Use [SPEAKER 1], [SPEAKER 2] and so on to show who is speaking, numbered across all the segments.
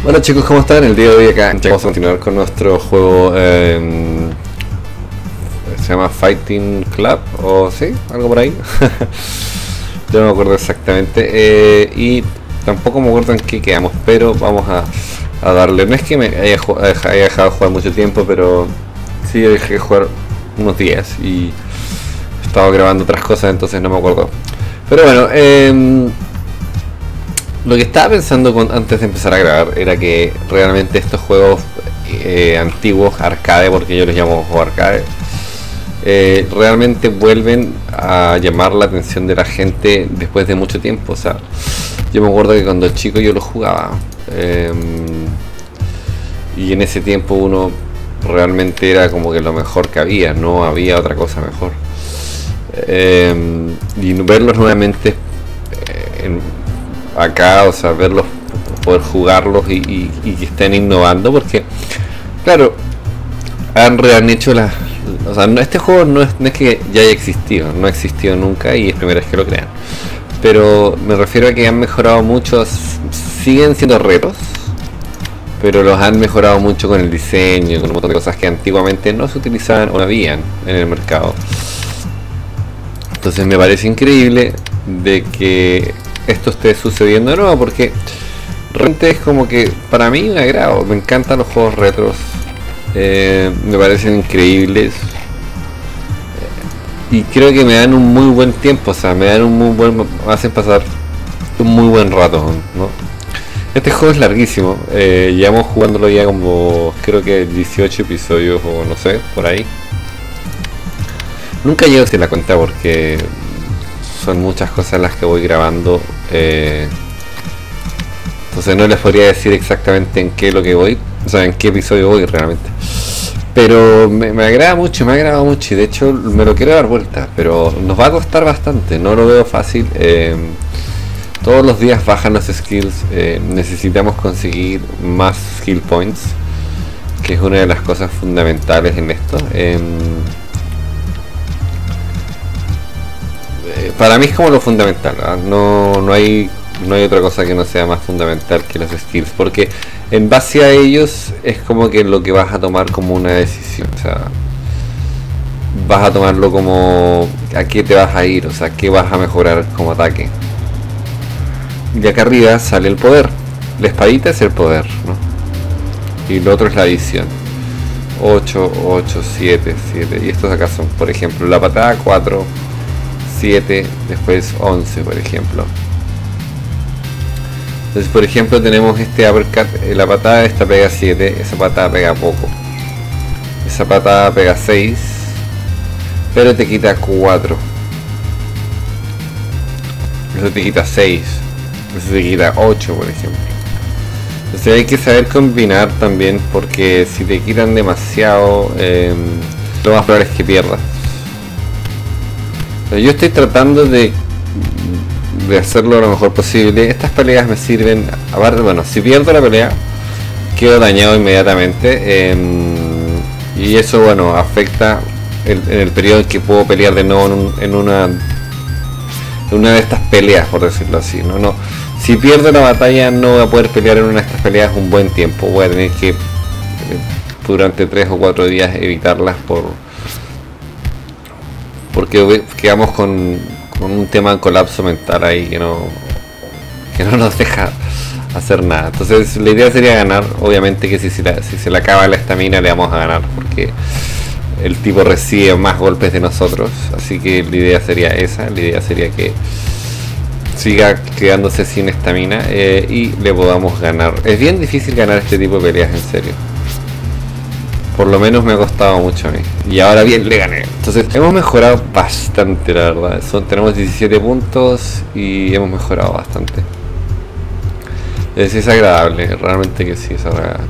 [SPEAKER 1] Hola chicos, ¿cómo están? El día de hoy acá vamos a continuar con nuestro juego, se llama Fighting Club, o sí, algo por ahí. Yo no me acuerdo exactamente, y tampoco me acuerdo en qué quedamos, pero vamos a darle. No es que me haya dejado de jugar mucho tiempo, pero sí dejé de jugar unos días y he estado grabando otras cosas, entonces no me acuerdo. Pero bueno, lo que estaba pensando antes de empezar a grabar era que realmente estos juegos antiguos, arcade, porque yo les llamo juego arcade, realmente vuelven a llamar la atención de la gente después de mucho tiempo. O sea, yo me acuerdo que cuando chico yo los jugaba, y en ese tiempo uno realmente era como que lo mejor que había, no había otra cosa mejor. Y verlos nuevamente acá, o sea, verlos, poder jugarlos y que estén innovando, porque claro, han hecho las, o sea, este juego no es que ya haya existido, no ha existido nunca y es primera vez que lo crean, pero me refiero a que han mejorado mucho. Siguen siendo retos, pero los han mejorado mucho con el diseño, con un montón de cosas que antiguamente no se utilizaban o no habían en el mercado. Entonces me parece increíble de que esto esté sucediendo de nuevo, porque realmente es como que para mí un agrado. Me encantan los juegos retros, me parecen increíbles, y creo que me dan un muy buen tiempo. O sea, me dan un muy buen, me hacen pasar un muy buen rato, ¿no? Este juego es larguísimo, llevamos jugándolo ya como creo que 18 episodios o no sé, por ahí. Nunca llego a la cuenta porque son muchas cosas las que voy grabando, entonces no les podría decir exactamente en qué es lo que voy, o sea, en qué episodio voy realmente, pero me agrada mucho, me ha agradado mucho, y de hecho me lo quiero dar vuelta, pero nos va a costar bastante, no lo veo fácil. Todos los días bajan los skills, necesitamos conseguir más skill points, que es una de las cosas fundamentales en esto. Para mí es como lo fundamental, ¿no? No hay otra cosa que no sea más fundamental que los skills, porque en base a ellos es como que lo que vas a tomar como una decisión. O sea, vas a tomarlo como a qué te vas a ir, o sea, qué vas a mejorar como ataque. Y acá arriba sale el poder. La espadita es el poder, ¿no? Y lo otro es la adición. 8, 8, 7, 7. Y estos acá son, por ejemplo, la patada 4, 7, después 11, por ejemplo. Entonces, por ejemplo, tenemos este uppercut, la patada esta pega 7, esa patada pega poco, esa patada pega 6, pero te quita 4, eso te quita 6, eso te quita 8, por ejemplo. Entonces hay que saber combinar también, porque si te quitan demasiado, lo más probable es que pierdas. Yo estoy tratando de hacerlo lo mejor posible. Estas peleas me sirven, aparte, bueno, si pierdo la pelea quedo dañado inmediatamente, y eso, bueno, afecta en el periodo en que puedo pelear de nuevo en una de estas peleas, por decirlo así, no, si pierdo la batalla no voy a poder pelear en una de estas peleas un buen tiempo. Voy a tener que durante 3 o 4 días evitarlas porque quedamos con un tema de colapso mental ahí que no nos deja hacer nada. Entonces la idea sería ganar. Obviamente que si se le acaba la estamina le vamos a ganar, porque el tipo recibe más golpes de nosotros. Así que la idea sería esa, la idea sería que siga quedándose sin estamina, y le podamos ganar. Es bien difícil ganar este tipo de peleas, en serio. Por lo menos me ha costado mucho a mí. Y ahora bien, le gané. Entonces hemos mejorado bastante, la verdad. Tenemos 17 puntos y hemos mejorado bastante. Es agradable, realmente que sí, es agradable.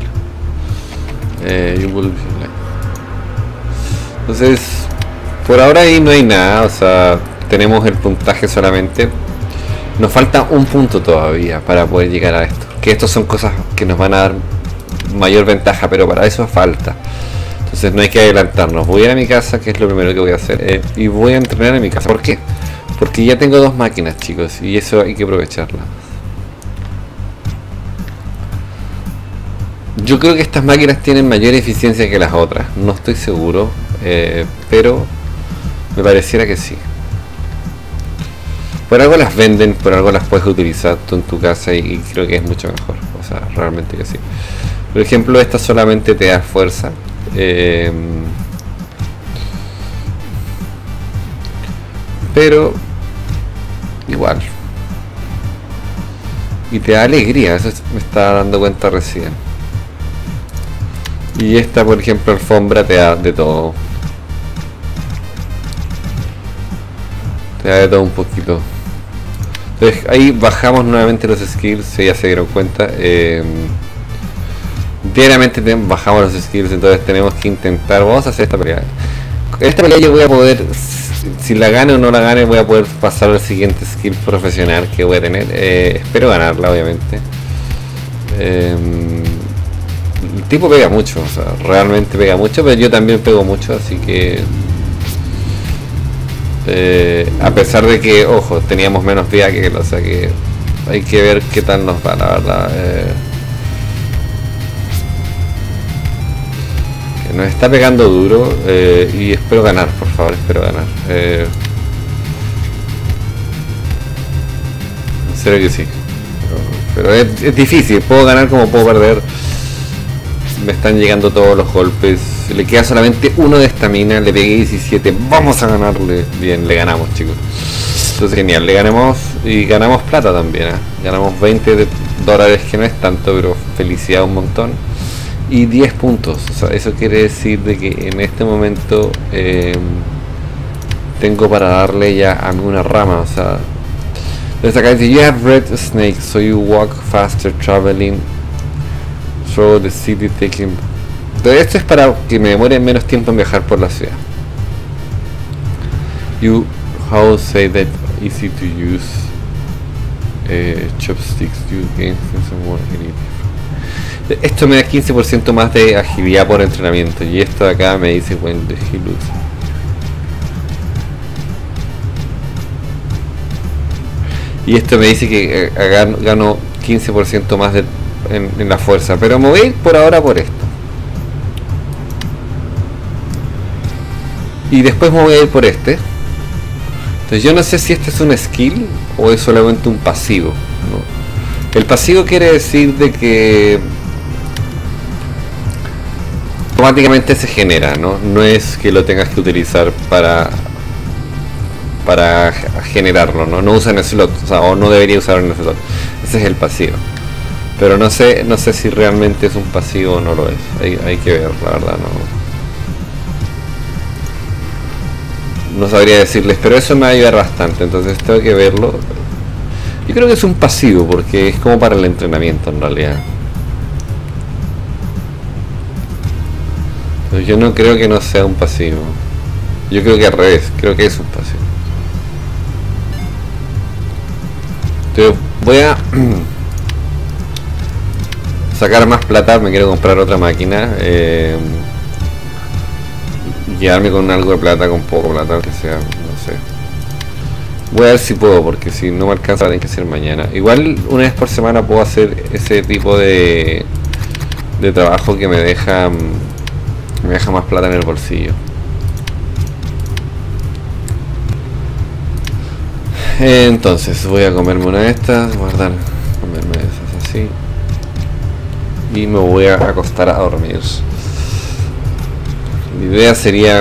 [SPEAKER 1] Entonces, por ahora ahí no hay nada. O sea, tenemos el puntaje solamente. Nos falta un punto todavía para poder llegar a esto. Que estos son cosas que nos van a dar mayor ventaja, pero para eso falta. Entonces no hay que adelantarnos. Voy a ir a mi casa, que es lo primero que voy a hacer, y voy a entrenar en mi casa. ¿Por qué? Porque ya tengo 2 máquinas, chicos, y eso hay que aprovecharla. Yo creo que estas máquinas tienen mayor eficiencia que las otras. No estoy seguro, pero me pareciera que sí. Por algo las venden, por algo las puedes utilizar tú en tu casa y creo que es mucho mejor. O sea, realmente que sí. Por ejemplo, esta solamente te da fuerza. Pero igual. Y te da alegría, eso me estaba dando cuenta recién. Y esta, por ejemplo, alfombra te da de todo. Te da de todo un poquito. Entonces ahí bajamos nuevamente los skills, si ya se dieron cuenta. Diariamente bajamos los skills, entonces tenemos que intentar. Vamos a hacer esta pelea. Esta pelea yo voy a poder, si la gane o no la gane, voy a poder pasar al siguiente skill profesional que voy a tener. Espero ganarla, obviamente. El tipo pega mucho, o sea, realmente pega mucho, pero yo también pego mucho, así que a pesar de que, ojo, teníamos menos vida que él, o sea que hay que ver qué tal nos va, la verdad. Nos está pegando duro y espero ganar, por favor, espero ganar. En serio que sí, pero es difícil, puedo ganar como puedo perder. Me están llegando todos los golpes. Le queda solamente uno de estamina. Le pegué 17. Vamos a ganarle. Bien, le ganamos, chicos. Entonces genial, le ganamos. Y ganamos plata también, ganamos $20, que no es tanto, pero felicidad un montón. Y 10 puntos. O sea, eso quiere decir de que en este momento tengo para darle ya a mí una rama. O sea, entonces acá dice: you have red snakes, so you walk faster traveling through the city taking. Entonces esto es para que me demore menos tiempo en viajar por la ciudad. You how say that easy to use chopsticks, you gain some more agility. Esto me da 15% más de agilidad por entrenamiento, y esto de acá me dice when the he lose. Y esto me dice que gano 15% más en la fuerza, pero me voy a ir por ahora por esto. Y después me voy a ir por este. Entonces yo no sé si este es un skill o es solamente un pasivo, ¿no? El pasivo quiere decir de que automáticamente se genera, ¿no? No es que lo tengas que utilizar para generarlo, ¿no? No usa en el slot, o sea, o no debería usarlo en el slot. Ese es el pasivo. Pero no sé si realmente es un pasivo o no lo es. Hay que ver, la verdad, no sabría decirles, pero eso me va a ayudar bastante, entonces tengo que verlo. Yo creo que es un pasivo porque es como para el entrenamiento en realidad. Entonces yo no creo que no sea un pasivo. Yo creo que al revés, creo que es un pasivo. Entonces voy a sacar más plata, me quiero comprar otra máquina. Quedarme con algo de plata, con poco plata, que sea, no sé. Voy a ver si puedo, porque si no me alcanza tiene que ser mañana. Igual una vez por semana puedo hacer ese tipo de trabajo que me deja más plata en el bolsillo. Entonces voy a comerme una de estas, guardar, comerme esas así, y me voy a acostar a dormir. La idea sería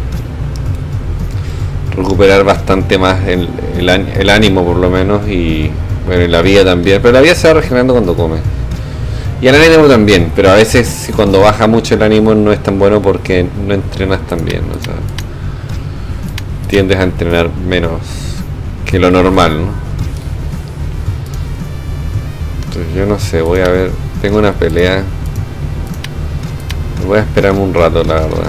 [SPEAKER 1] recuperar bastante más el ánimo, por lo menos, y bueno, la vida también, pero la vida se va regenerando cuando come. Y el ánimo también, pero a veces cuando baja mucho el ánimo no es tan bueno porque no entrenas tan bien, o sea, tiendes a entrenar menos que lo normal, ¿no? Entonces yo no sé, voy a ver, tengo una pelea. Voy a esperarme un rato, la verdad.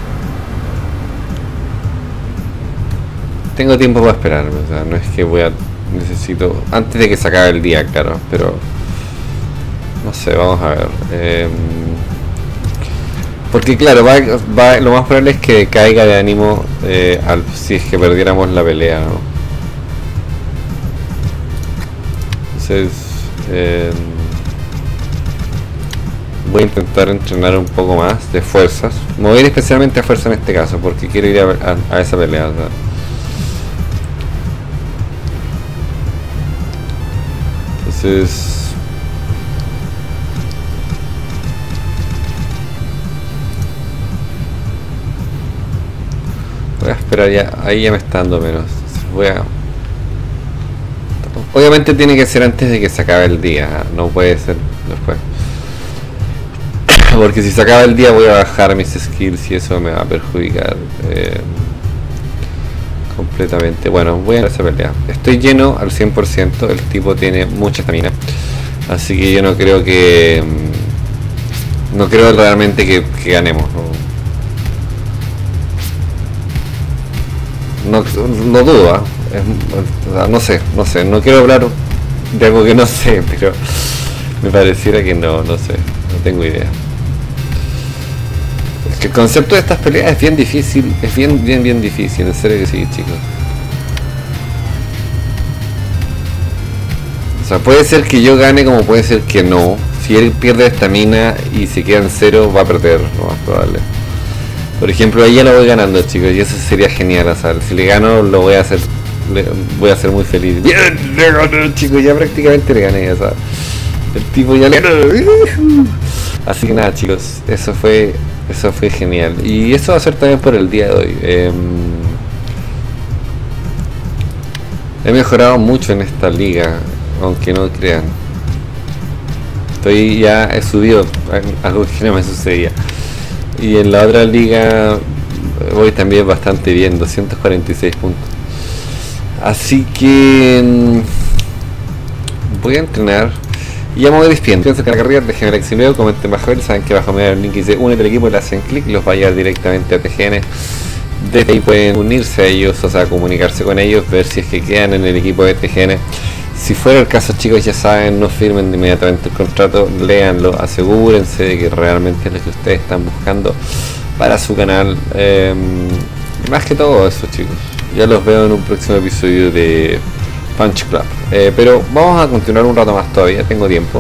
[SPEAKER 1] Tengo tiempo para esperarme, o sea, no es que necesito antes de que se acabe el día, claro, pero no sé, vamos a ver. Porque claro, lo más probable es que caiga de ánimo si es que perdiéramos la pelea, ¿no? Entonces voy a intentar entrenar un poco más de fuerzas. Me voy a ir especialmente a fuerza en este caso, porque quiero ir a esa pelea, ¿verdad? Entonces voy a esperar ya, ahí ya me está dando menos. Voy a... Obviamente tiene que ser antes de que se acabe el día, no puede ser después. Porque si se acaba el día voy a bajar mis skills y eso me va a perjudicar completamente. Bueno, voy a esa pelea. Estoy lleno al 100%, el tipo tiene mucha estamina. Así que yo no creo que... No creo realmente que ganemos. No dudo, no sé, no quiero hablar de algo que no sé, pero me pareciera que no sé, no tengo idea. Es que el concepto de estas peleas es bien difícil, es bien difícil, en serio que sí, chicos. O sea, puede ser que yo gane como puede ser que no. Si él pierde estamina y se queda en cero, va a perder, lo más probable. Por ejemplo, ahí ya lo voy ganando, chicos, y eso sería genial. O sea, si le gano, lo voy a hacer muy feliz. Bien, le gané, chicos, ya prácticamente le gané, o sea, el tipo ya le ganó. Así que nada, chicos, eso fue genial. Y eso va a ser también por el día de hoy. He mejorado mucho en esta liga, aunque no crean. He subido algo que no me sucedía. Y en la otra liga voy también bastante bien, 246 puntos. Así que voy a entrenar y ya me voy despidiendo. Pienso que la carrera, déjenme like si veo, comenten bajo él, saben que abajo me da el link y dice únete al equipo, le hacen clic, los va a llevar directamente a TGN. Desde ahí pueden unirse a ellos, o sea, comunicarse con ellos, ver si es que quedan en el equipo de TGN. Si fuera el caso, chicos, ya saben, no firmen inmediatamente el contrato, léanlo, asegúrense de que realmente es lo que ustedes están buscando para su canal. Más que todo eso, chicos. Ya los veo en un próximo episodio de Punch Club. Pero vamos a continuar un rato más todavía, tengo tiempo.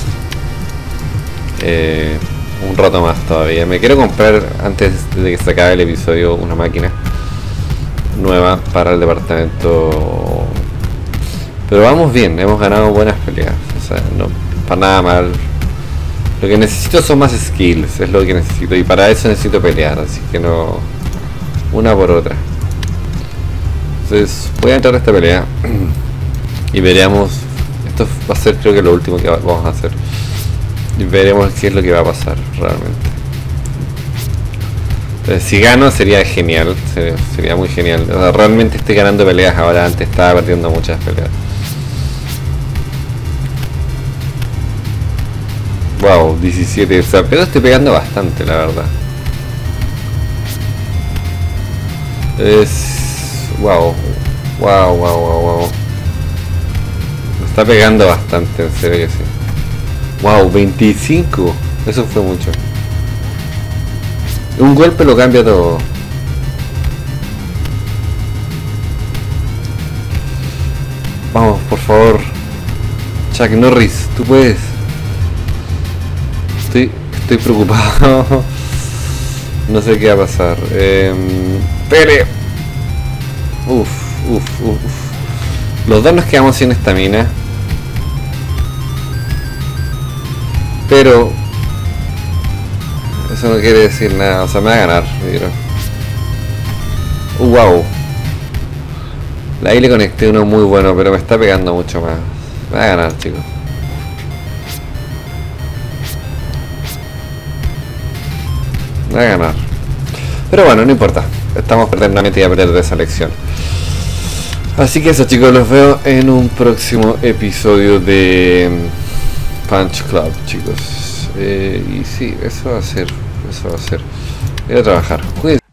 [SPEAKER 1] Un rato más todavía. Me quiero comprar, antes de que se acabe el episodio, una máquina nueva para el departamento. Pero vamos bien, hemos ganado buenas peleas, o sea, no, para nada mal. Lo que necesito son más skills, es lo que necesito, y para eso necesito pelear, así que no, una por otra. Entonces voy a entrar a esta pelea y veremos. Esto va a ser, creo que lo último que vamos a hacer, y veremos qué es lo que va a pasar realmente. Entonces, si gano sería genial, sería muy genial. O sea, realmente estoy ganando peleas ahora, antes estaba perdiendo muchas peleas. Wow, 17, o sea, pero estoy pegando bastante, la verdad. Wow. Me está pegando bastante, en serio que sí. Wow, 25. Eso fue mucho. Un golpe lo cambia todo. Vamos, por favor. Chuck Norris, tú puedes. Estoy preocupado. No sé qué va a pasar. Pele. Uf. Los dos nos quedamos sin estamina. Pero eso no quiere decir nada. O sea, me va a ganar. Wow. Ahí le conecté uno muy bueno, pero me está pegando mucho más. Me va a ganar, chicos. Me va a ganar. Pero bueno, no importa. Estamos perdiendo la meta y a perder de esa lección. Así que eso, chicos, los veo en un próximo episodio de Punch Club, chicos. Y sí, eso va a ser. Voy a trabajar. Cuídense.